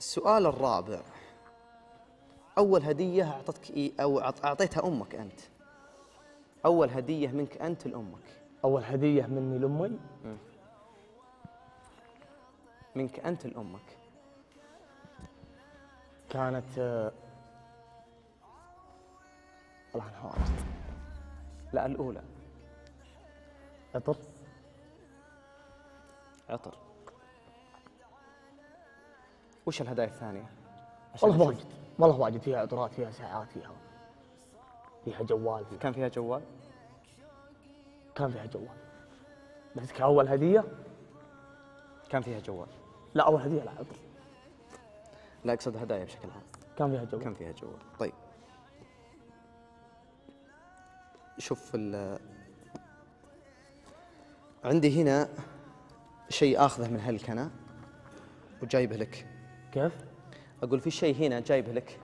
السؤال الرابع. أول هدية أعطتك إيه أو أعطيتها أمك أنت؟ أول هدية منك أنت لأمك. أول هدية مني لأمي. منك أنت لأمك. كانت والله أنا واجد. لا الأولى. عطر. عطر. وش الهدايا الثانية؟ والله واجد، والله واجد. فيها عطرات، فيها ساعات، فيها جوال. كان فيها جوال؟ كان فيها جوال، بس كأول هدية كان فيها جوال. لا، أول هدية لا عطر. لا أقصد هدايا بشكل عام. كان فيها جوال. كان فيها جوال. طيب شوف عندي هنا شيء آخذه من هالكنة وجايبه لك. كيف؟ أقول في شيء هنا جايبه لك